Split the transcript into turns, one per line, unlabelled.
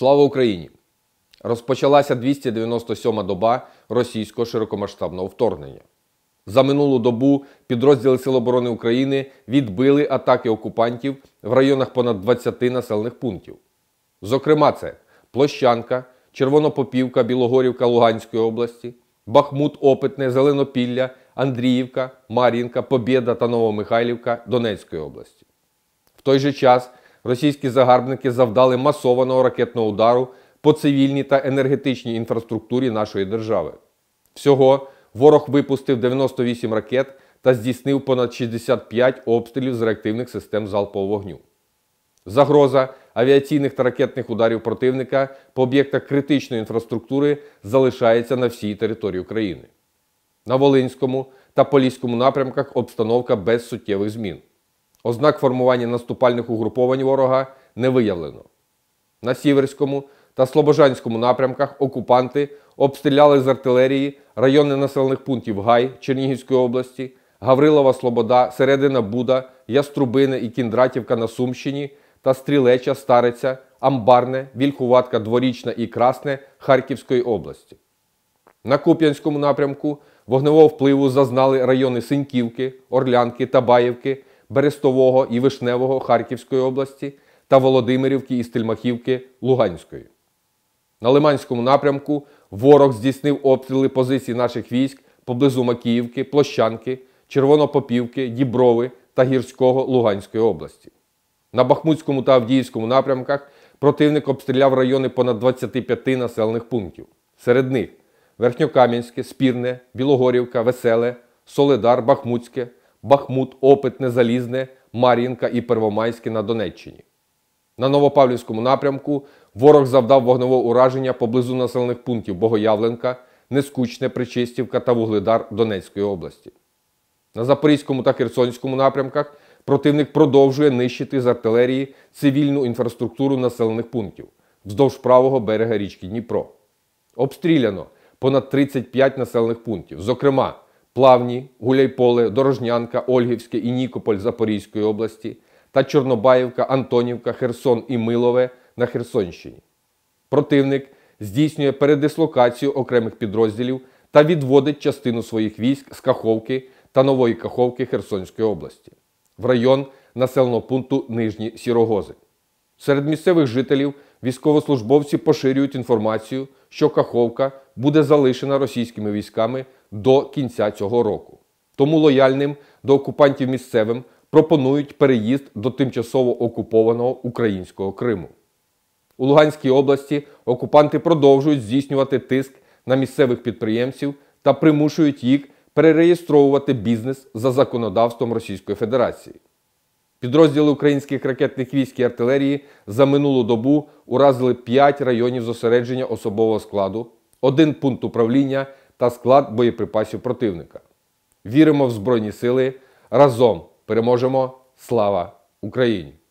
Слава Україні! Розпочалася 297-ма доба російського широкомасштабного вторгнення. За минулу добу підрозділи Сил оборони України відбили атаки окупантів в районах понад 20 населених пунктів. Зокрема, це Площанка, Червонопопівка, Білогорівка Луганської області, Бахмут, Опитне, Зеленопілля, Андріївка, Мар'їнка, Побєда та Новомихайлівка Донецької області. В той же час російські загарбники завдали масованого ракетного удару по цивільній та енергетичній інфраструктурі нашої держави. Всього ворог випустив 98 ракет та здійснив понад 65 обстрілів з реактивних систем залпового вогню. Загроза авіаційних та ракетних ударів противника по об'єктах критичної інфраструктури залишається на всій території України. На Волинському та Поліському напрямках обстановка без суттєвих змін. Ознак формування наступальних угруповань ворога не виявлено. На Сіверському та Слобожанському напрямках окупанти обстріляли з артилерії райони населених пунктів Гай Чернігівської області, Гаврилова Слобода, Середина Буда, Яструбине і Кіндратівка на Сумщині та Стрілеча, Стариця, Амбарне, Вільхуватка, Дворічна і Красне Харківської області. На Куп'янському напрямку вогневого впливу зазнали райони Синьківки, Орлянки, Табаївки, Берестового і Вишневого Харківської області та Володимирівки і Стельмахівки Луганської. На Лиманському напрямку ворог здійснив обстріли позицій наших військ поблизу Макіївки, Площанки, Червонопопівки, Діброви та Гірського Луганської області. На Бахмутському та Авдіївському напрямках противник обстріляв райони понад 25 населених пунктів. Серед них Верхньокам'янське, Спірне, Білогорівка, Веселе, Солидар, Бахмутське, Бахмут, Опитне, Залізне, Мар'їнка і Первомайське на Донеччині. На Новопавлівському напрямку ворог завдав вогневого ураження поблизу населених пунктів Богоявленка, Нескучне, Причистівка та Вугледар Донецької області. На Запорізькому та Херсонському напрямках противник продовжує нищити з артилерії цивільну інфраструктуру населених пунктів вздовж правого берега річки Дніпро. Обстріляно понад 35 населених пунктів, зокрема Плавні, Гуляйполе, Дорожнянка, Ольгівське і Нікополь Запорізької області та Чорнобаївка, Антонівка, Херсон і Милове на Херсонщині. Противник здійснює передислокацію окремих підрозділів та відводить частину своїх військ з Каховки та Нової Каховки Херсонської області в район населеного пункту Нижні Сірогози. Серед місцевих жителів військовослужбовці поширюють інформацію, що Каховка буде залишена російськими військами до кінця цього року. Тому лояльним до окупантів місцевим пропонують переїзд до тимчасово окупованого українського Криму. У Луганській області окупанти продовжують здійснювати тиск на місцевих підприємців та примушують їх перереєстровувати бізнес за законодавством Російської Федерації. Підрозділи українських ракетних військ і артилерії за минулу добу уразили 5 районів зосередження особового складу, 1 пункт управління та склад боєприпасів противника. Віримо в Збройні Сили. Разом переможемо! Слава Україні!